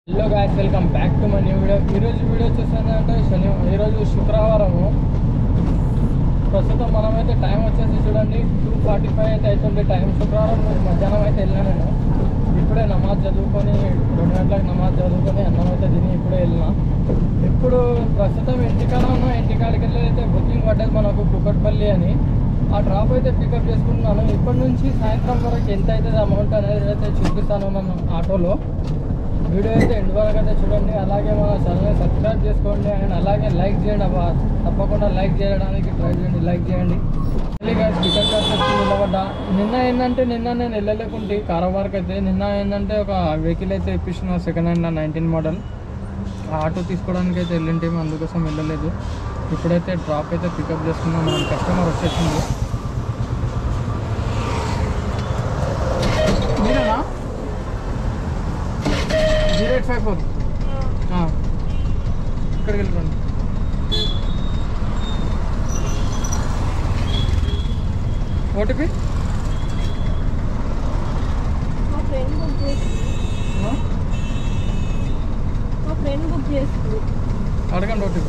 Hello guys, welcome back to my new video. ఈరోజు video చూస్తుందంటే ఈరోజు శుక్రవారము. ప్రస్తుతం మనమైతే టైం వచ్చేసి చూడండి 2:45 అయితే అవుతుంది టైం. శుక్రవారం మధ్యాహ్నం అయితే వెళ్ళినా నేను. ఇప్పుడే నమాజ్ చదువుకొని 2 గంటలకు నమాజ్ చదువుకొని అన్నం అయితే తిని ఇప్పుడే వెళ్ళినా. ఇప్పుడు ప్రస్తుతం ఇంటికాడ ఉన్నా. ఇంటికాడికి వెళ్ళి అయితే బుకింగ్ పడ్డది మనకు కుకట్పల్లి అని. ఆ డ్రాప్ అయితే పికప్ చేసుకుంటున్నాను. ఇప్పటి నుంచి సాయంత్రం వరకు ఎంత అవుతుంది అమౌంట్ అనేది అయితే చూపిస్తాను మనం ఆటోలో. వీడియో అయితే ఎండ్ వరకు అయితే చూడండి. అలాగే మన ఛానల్ని సబ్స్క్రైబ్ చేసుకోండి అండ్ అలాగే లైక్ చేయండి. తప్పకుండా లైక్ చేయడానికి ట్రై చేయండి, లైక్ చేయండి. పికప్ చేసి నిలబడ్డా. నిన్న ఏంటంటే నిన్న నేను వెళ్ళలేకుంటే కారవార్కి అయితే. నిన్న ఏంటంటే ఒక వెహికల్ అయితే ఇప్పించిన సెకండ్ హ్యాండ్ 19 మోడల్. ఆటో తీసుకోవడానికి అయితే వెళ్ళింటేమో, అందుకోసం వెళ్ళలేదు. ఇప్పుడైతే డ్రాప్ అయితే పికప్ చేసుకున్నాం. మన కస్టమర్ వచ్చేసింది. మీరేనా 0854 ఇక్కడికి వెళ్ళిపోండి. ఓటీపీ అడగండి. ఓటీపీ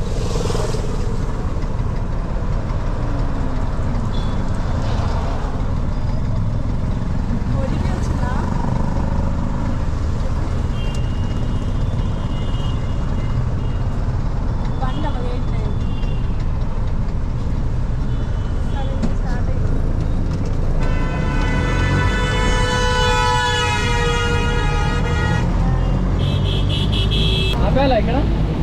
ఆపేలా ఇక్కడ.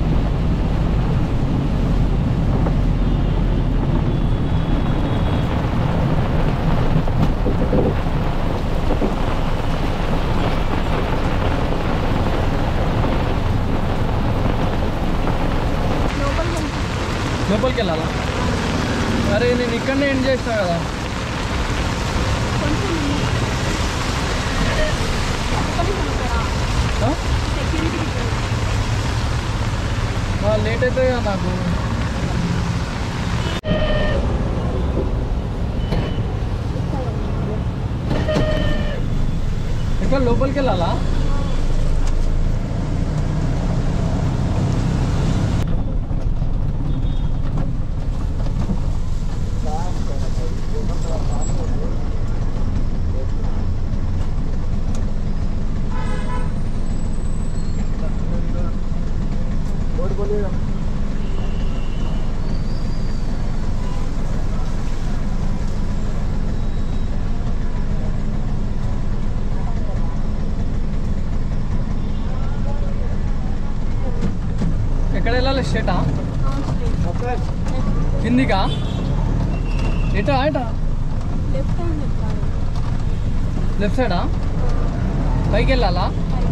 లోపలికి వెళ్ళాలా? అరే నేను ఇక్కడనే ఎండ్ చేస్తా కదా. లేట్ అవుతుంది కదా నాకు. ఇక్కడ లోపలికి వెళ్ళాలా? ఎక్కడ వెళ్ళాలి? స్ట్రేటా? కిందికా? ఎటా ఎటా? లెఫ్ట్ సైడా? పైకి వెళ్ళాలా?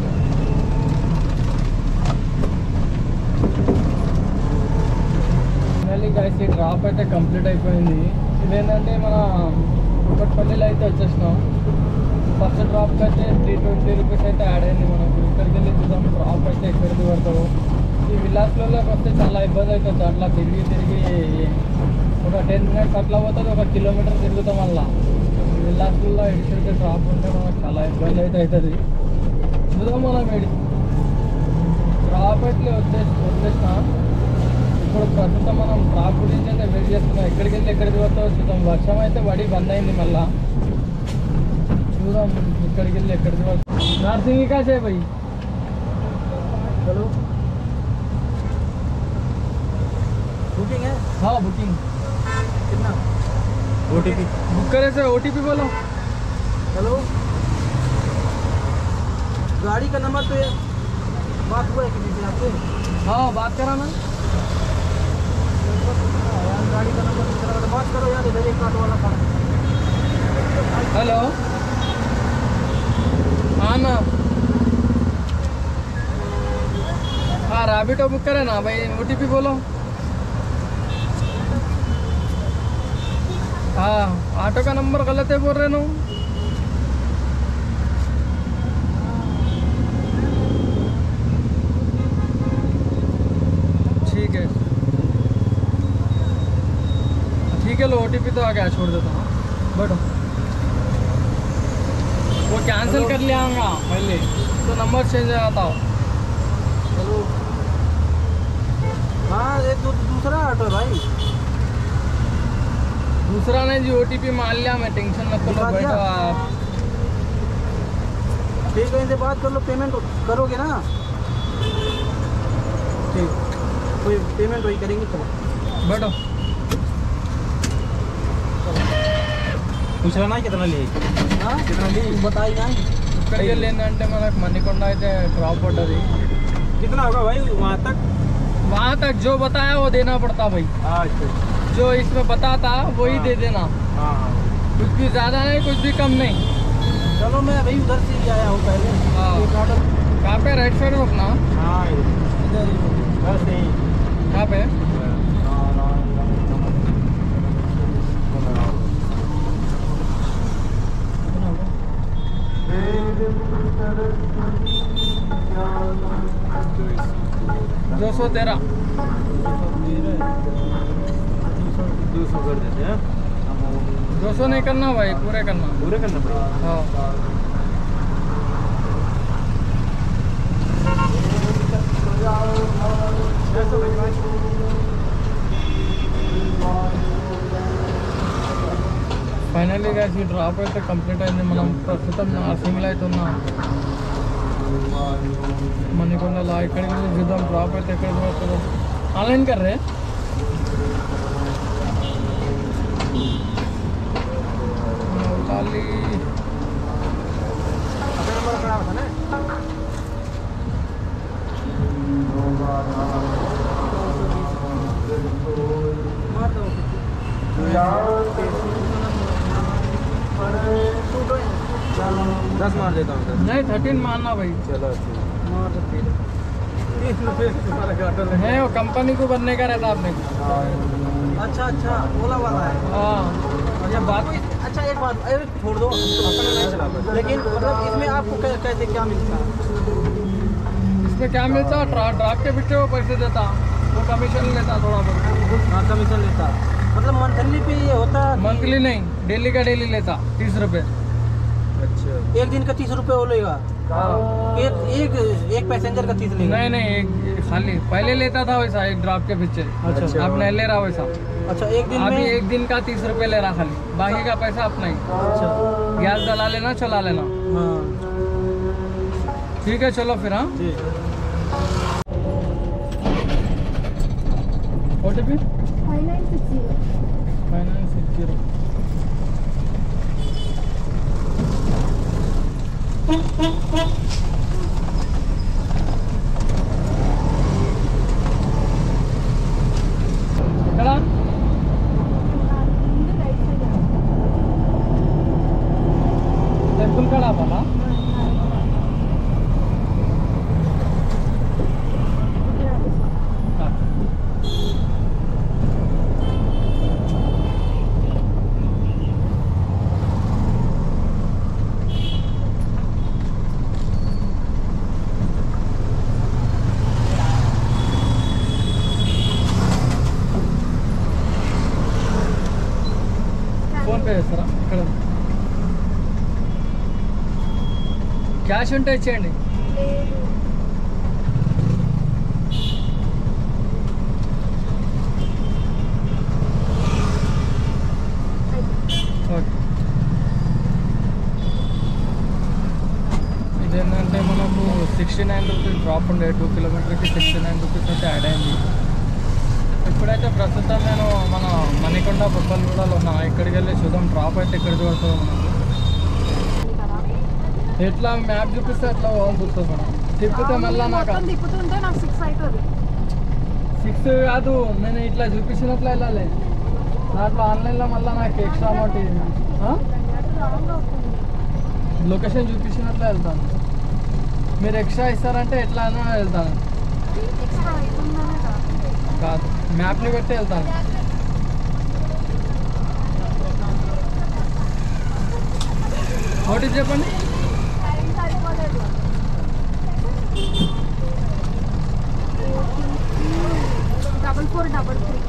మళ్ళీ గైస్ ఈ డ్రాప్ అయితే కంప్లీట్ అయిపోయింది. ఇదేంటంటే మన కుకట్పల్లిలో అయితే వచ్చేసినాం. ఫస్ట్ డ్రాప్కి అయితే 320 రూపీస్ అయితే యాడ్ అయింది మనకు. ఇక్కడికి వెళ్ళి చూద్దాం డ్రాప్ అయితే ఎక్కడికి పడతావు. ఈ విలాస్లలోకి వస్తే చాలా ఇబ్బంది అవుతుంది. అట్లా తిరిగి ఒక 10 మినిట్స్ అట్లా పోతుంది, 1 కిలోమీటర్ తిరుగుతాం. అలా విలాస్లలో ఎడిసరికి డ్రాప్ ఉంటే మనకు చాలా ఇబ్బంది అయితే అవుతుంది. చూద్దాం మనం డ్రాప్ అయితే వచ్చేసిన. ఇప్పుడు ప్రస్తుతం మనం డ్రాప్ గురించి అయితే వెయిట్ చేస్తున్నాం. ఎక్కడికి వెళ్ళి ఎక్కడికి పోతావో చూద్దాం. వర్షం అయితే పడి బంద్ అయింది. మళ్ళా చూద్దాం ఇక్కడికి వెళ్ళి ఎక్కడికి పోతాం. నర్సింగ్ का है भाई, चलो बुकिंग है? हाँ बुकिंग. कितना? ओटीपी बुक करे सर. ओटीपी बोलो. हेलो, गाड़ी का नंबर तो ये बात हुआ है किसी से आपसे? हाँ बात करा ना. यार गाड़ी का नंबर तो बात करो यार. इधर एक ऑटो वाला खड़ा है. हेलो हाँ ना. हाँ रैबिटो बुक करे ना भाई. ओटीपी बोलो. हाँ ऑटो का नंबर गलत है बोल रहे ना. ठीक है ठीक है. लो ओटीपी तो आ गया, छोड़ देता हूँ. बैठो. वो कैंसिल कर लिया पहले तो नंबर चेंज आता हो. भाई? दूसरा नहीं जी, OTP मान लिया मैं, टेंशन मत लो, दिखा दिया? बैठो आप। ठीक है, इनसे बात कर लो, पेमेंट करोगे ना? ठीक, कोई पेमेंट वही करेंगे। चलो बैठो। पूछ रहा ना कितना ले? हाँ कितना ली? बताई ना ఇక్కడికి వెళ్ళిందంటే మనకు మణికొండ అయితే డ్రాప్ పడ్డది। कितना होगा भाई वहाँ तक? वहाँ तक जो बताया वो देना पड़ता भाई, अच्छा। जो इसमें बताता वही दे देना, हाँ कुछ भी ज़्यादा नहीं कुछ भी कम नहीं। चलो मैं अभी उधर से ही आया हूँ पहले। हाँ। एक ऑर्डर कहाँ पे? राइट साइड में अपना। हाँ इधर ही बस यही। कहाँ पे? दो सौ 13। 200 कर देते हैं। 200 नहीं करना भाई, पूरे करना। पूरे करना पड़ेगा। हाँ। ఫైనల్లీ గైస్ ఈ డ్రాప్ అయితే కంప్లీట్ అయింది। మనం ప్రస్తుతం నార్సింగ్లో అయితే ఉన్నాం, మణికొండలో। ఇక్కడికి వెళ్ళి చూద్దాం డ్రాప్ అయితే ఎక్కడ దొరుకుతుందో। ఆన్లైన్ कर रहे दस मार देता हूँ। नहीं 13 मारना भाई। चलो मार सकते हैं। नहीं वो कंपनी को बनने का रहता आपने। अच्छा अच्छा, ओला वाला है। हाँ अच्छा बात, अच्छा एक बात, अरे छोड़ दो, लेकिन मतलब इसमें आपको कैसे क्या मिलता है? इसमें क्या मिलता? ड्राफ्ट के पीछे वो पैसे देता, वो कमीशन लेता थोड़ा बहुत। हाँ कमीशन लेता, मतलब मंथली पे ये होता? मंथली नहीं, डेली का डेली लेता 30 रुपये। अच्छा। एक दिन का 30 रुपये वो लेगा? एक पैसेंजर का 30 लेगा? नहीं नहीं, एक खाली पहले लेता था वैसा, एक ड्राफ्ट के पीछे। अच्छा। अब नहीं ले रहा वैसा। अच्छा एक दिन अभी में? एक दिन का 30 रुपये ले रहा खाली, बाकी का पैसा अपना ही। अच्छा गैस डला लेना, चला लेना। हाँ ठीक है चलो फिर। हाँ जी। OTP 5960. 5960। ఎక్కడ? ముందు రైట్ సైడ్ టెంపుల్ కాడ ఆపాలా? ఫోన్ పే చేస్తారా? ఇక్కడ క్యాష్ ఉంటే ఇచ్చేయండి। లేదు. ఓకే। ఇదేంటంటే మనకు 69 రూపీస్ డ్రాప్ ఉండే, 2 కిలోమీటర్కి 69 రూపీస్ అయితే యాడ్ అయింది। ఇప్పుడైతే ప్రస్తుతం నేను మన మణికొండ బొబ్బల్గూడలో ఉన్నా। ఇక్కడికి వెళ్ళి చూద్దాం డ్రాప్ అయితే ఎక్కడ చూస్తుందో మనకు। ఎట్లా మ్యాప్ చూపిస్తే ఎట్లా పోవాల్సి వస్తుంది మనం, తిప్పితే మళ్ళీ నాకు మొత్తం తిప్పుతుంటే నాకు 6 అవుతుంది. 6 కాదు, నేను ఇట్లా చూపించినట్లు వెళ్ళాలి దాంట్లో। ఆన్లైన్లో మళ్ళీ నాకు ఎక్స్ట్రా అమౌంట్ రాంగ్ అవుతుంది. లొకేషన్ చూపించినట్లు వెళ్తాను, మీరు ఎక్స్ట్రా ఇస్తారంటే ఎట్లా అయినా వెళ్తాను। ఎక్స్ట్రా అవుతుందనే కాదు, మ్యాప్ని పెట్టి వెళ్తాను। ఒకటి చెప్పండి। టైం సరిపోలేదు. డబల్ 433.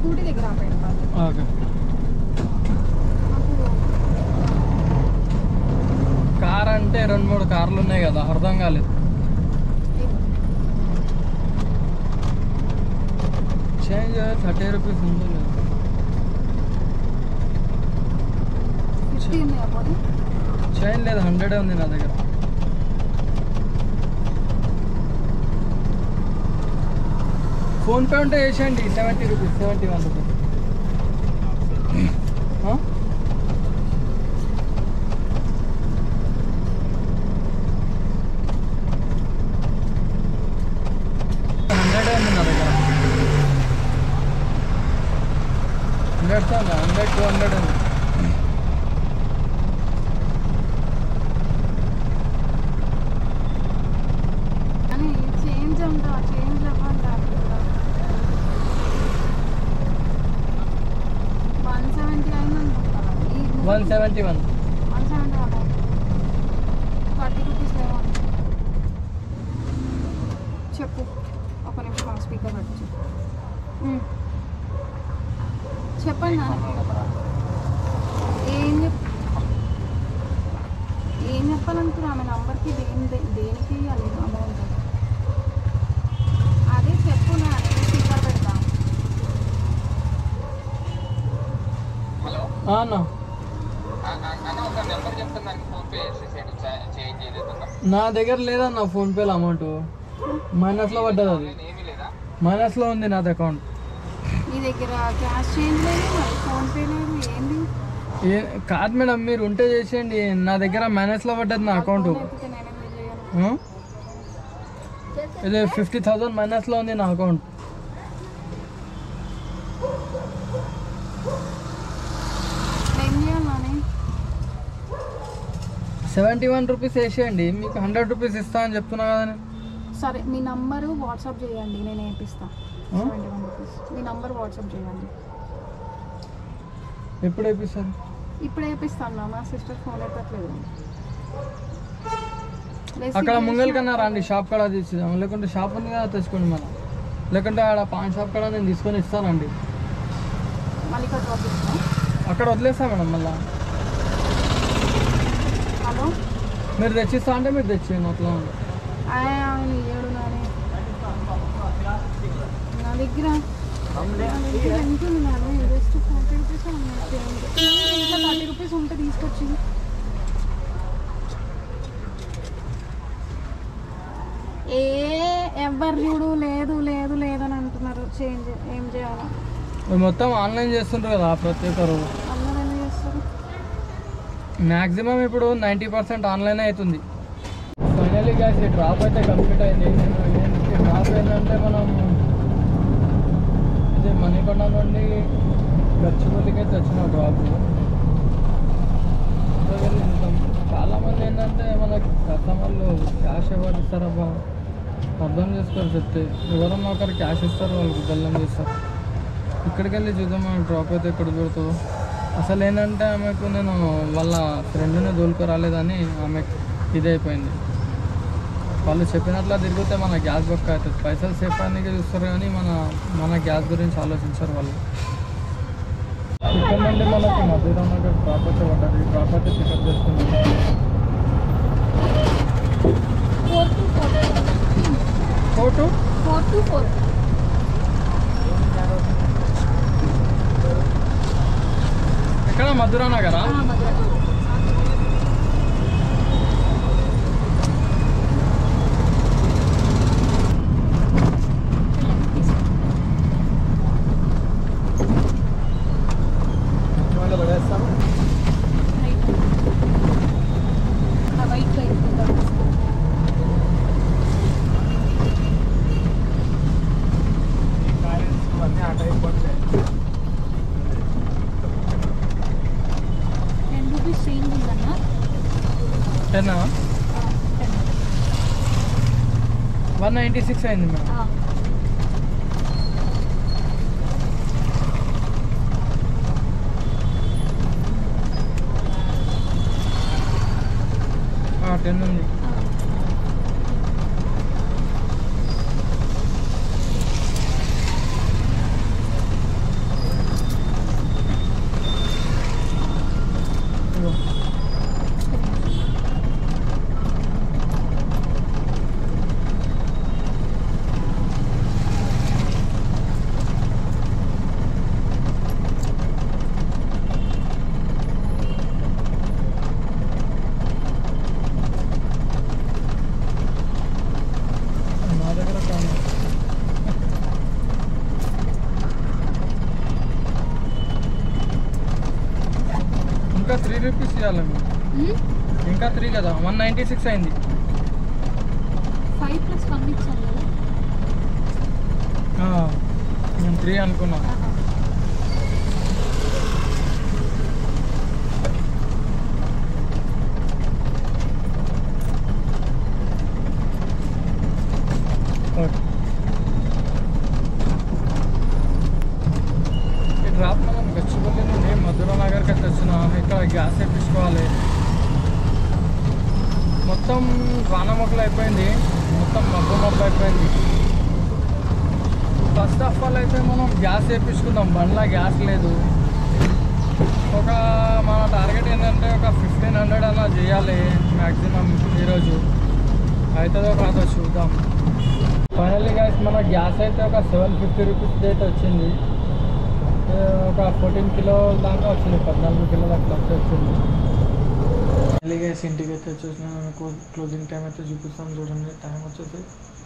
స్కూటీ దగ్గర ఆపేయండి కాదు. ఓకే. నాకు కార్ అంటే 2-3 కార్లు ఉన్నాయి కదా, అర్థం కాలేదు. చేంజ్ 30 రూపీస్ ఉందో లేదు. 50 ఉన్నాయా పోనీ? చైన్ లేదు, 100 ఉంది నా దగ్గర. ఫోన్పే ఉంటే వేసేయండి 70 రూపీస్, 71 రూపీస్. ఆ? ఉంది నా దగ్గర. 100, 200 ఉంది. కానీ చేంజ్ ఉందా? చేంజ్ ఇవ్వండి. 170 అయింది అనుకుంటాను. 171. 170 అమౌంట్ 30 రూపీస్ లేవో. చెప్పు, ఒక నిమిషం స్పీకర్ పెట్టి చెప్పు. చెప్పండి నాన్న. ఏం చెప్పాలనుకున్నా? ఆమె నంబర్కి దేనికి అది అమౌంట్ అదే చెప్పు. నా స్పీకర్ పెడతా. అన్న నా దగ్గర లేదన్న ఫోన్పేలో అమౌంట్. మైనస్లో పడ్డది, అది మైనస్లో ఉంది నాది అకౌంట్. మీ దగ్గర క్యాష్ చేంజ్ లేదు, మరి ఫోన్పే లేదు, ఏంది? కాదు మేడం, మీరు ఉంటే చేసేయండి. నా దగ్గర మైనస్లో పడ్డది నా అకౌంట్. లేకపోతే నేనేం చేయను. ఇది 50,000 మైనస్లో ఉంది నా అకౌంట్. ఏం చేయాలని? 71 రూపీస్ వేసేయండి, మీకు 100 రూపీస్ ఇస్తా అని చెప్తున్నా కదా నేను. సరే, మీ నంబరు వాట్సాప్ చేయండి, నేను వేపిస్తాను. 71 రూపీస్ మీ నంబర్ వాట్సాప్ చేయండి. ఎప్పుడు వేపిస్తారు? ఇప్పుడు వేపిస్తాను. మా సిస్టర్ ఫోన్ ఎత్తట్లేదు. అక్కడ ముంగల్ కన్నా రండి, షాప్ కాడ తెచ్చిద్దాం. లేకుంటే షాప్ ఉంది కదా, తెచ్చుకోండి మనం. లేకుంటే ఆడ పాన్ షాప్ కాడ నేను తీసుకొని ఇస్తానండి. మళ్ళీ ఇక్కడ డ్రాప్ చేస్తాను. అక్కడ వదిలేస్తా మేడం. మళ్ళీ హలో, మీరు తెచ్చిస్తా అంటే మీరు తెచ్చేయండి, అట్లా ఉంది. ఆయన ఇయ్యడు నాని. నా దగ్గర ఎంత ఉంది నాన్న? జస్ట్ 40 రూపీస్ ఇంకా 30 రూపీస్ ఉంటే తీసుకొచ్చి. ఎవరు చూడు లేదు లేదు లేదని అంటున్నారు. చేంజ్ ఏం చేయాలి? మొత్తం ఆన్లైన్ చేస్తుంటారు కదా ప్రతి ఒక్కరు. అందరూ ఎలా చేస్తారు? మ్యాక్సిమం ఇప్పుడు 90% ఆన్లైన్ అవుతుంది. ఫైనలీ గ్యాస్ ఈ డ్రాప్ అయితే కంప్లీట్ అయింది. నేను డ్రాప్ ఏంటంటే మనం ఇది మణికొండ నుండి గచ్చిబౌలికి అయితే వచ్చిన డ్రాప్. చాలామంది ఏంటంటే మనకి కస్టమర్లు క్యాష్ ఎవరు ఇస్తారబ్బా అర్థం చేసుకోరు. చెప్తే ఎవరన్నా ఒకరు క్యాష్ ఇస్తారు, వాళ్ళు గుద్దల్లం చేస్తారు. ఇక్కడికి వెళ్ళి చూద్దాం మనం డ్రాప్ అయితే ఎక్కడ పెడుతుందో. అసలు ఏంటంటే ఆమెకు నేను వాళ్ళ ఫ్రెండ్ని దోలుకు రాలేదని ఆమెకు ఇదైపోయింది. వాళ్ళు చెప్పినట్లా తిరిగితే మన గ్యాస్ బొక్క అవుతుంది. పైసలు సేఫ్ అయ్యానికి చూస్తారు కానీ మన గ్యాస్ గురించి ఆలోచించారు వాళ్ళు. ఇక్కడ నుండి మనకి మధురం నగర్ డ్రాప్ అయితే పడ్డది. డ్రాప్ అయితే పికప్ చేసుకున్నాం. 4 to 4 ఎక్కడ? మధురా నగరా? టెన్నా 196 అయింది మేడం. టెన్ ఉంది. ఇంకా 3 రూపీస్ ఇవ్వాలి మేము. ఇంకా 3 కదా, 196 అయింది. 5 + 1 ఇచ్చాను కదా. నేను 3 అనుకున్నా. ఈ డ్రాప్ మనం గచ్చిబౌలి నుండి మధురా నగర్కి అయితే వచ్చిన. ఇక్కడ గ్యాస్ వేయించుకోవాలి. మొత్తం వాన మొక్కలు అయిపోయింది, మొత్తం మబ్బు అయిపోయింది. ఫస్ట్ ఆఫ్ ఆల్ అయితే మనం గ్యాస్ వేయించుకుందాం. బండ్లో గ్యాస్ లేదు. మన టార్గెట్ ఏంటంటే ఒక 1500 అలా చేయాలి మ్యాక్సిమం ఈరోజు. అవుతుందో కాదో చూద్దాం. ఫైనల్లీ గైస్ మన గ్యాస్ అయితే ఒక 750 రూపీస్ అయితే వచ్చింది. ఒక 14 కిలోల దాకా వచ్చింది, 14 కిలోల దాకా వచ్చింది. ఫైనల్లీ గైస్ ఇంటికి అయితే వచ్చేసిన క్లోజింగ్ టైం అయితే చూపిస్తాం చూడండి. టైం వచ్చేసి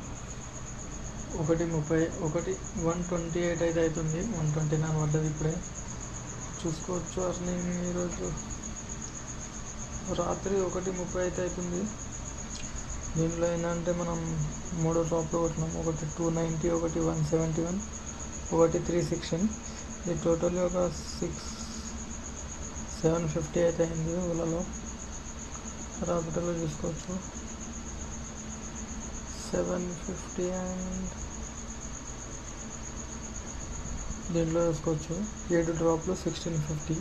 1:30, 1:28 అయితే అవుతుంది. 1:29 పడ్డది ఇప్పుడే. చూసుకోవచ్చు అర్నింగ్ ఈరోజు రాత్రి 1:30 అయితే అవుతుంది. దీనిలో ఏంటంటే మనం 3 డ్రాప్లు కొట్టినాం. ఒకటి 290, ఒకటి 171, ఒకటి 316. ఇది టోటల్లీ ఒక 750 అయితే అయింది ఊళ్ళలో. రాపిటలో చూసుకోవచ్చు 750 అండ్ దీంట్లో చూసుకోవచ్చు 7 డ్రాప్లు 1650.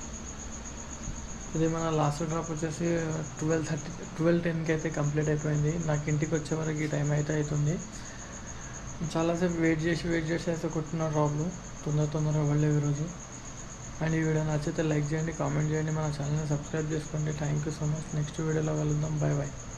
ఇది మన లాస్ట్ డ్రాప్ వచ్చేసి 12:10కి అయితే కంప్లీట్ అయిపోయింది. నాకు ఇంటికి వచ్చే వరకు ఈ టైం అయితే అవుతుంది. చాలాసేపు వెయిట్ చేసి అయితే కొట్టిన డ్రాప్లు తొందరగా వెళ్ళేవి ఈరోజు. అండ్ ఈ వీడియో నచ్చితే లైక్ చేయండి, కామెంట్ చేయండి, మన ఛానల్ని సబ్స్క్రైబ్ చేసుకోండి. Thank you so much. నెక్స్ట్ వీడియోలో కలుద్దాం. Bye bye.